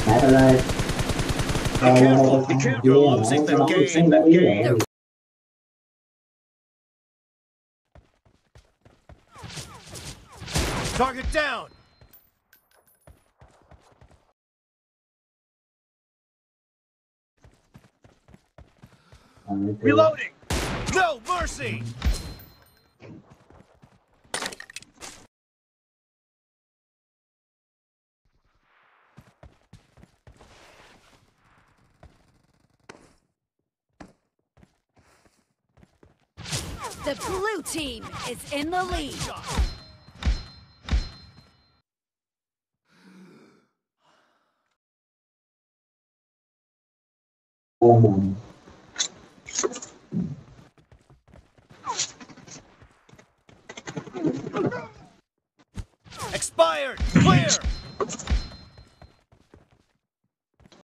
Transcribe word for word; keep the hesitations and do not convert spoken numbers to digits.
careful, be careful. You're losing the game. Target down. Reloading. No mercy. The blue team is in the lead. Expired. Clear.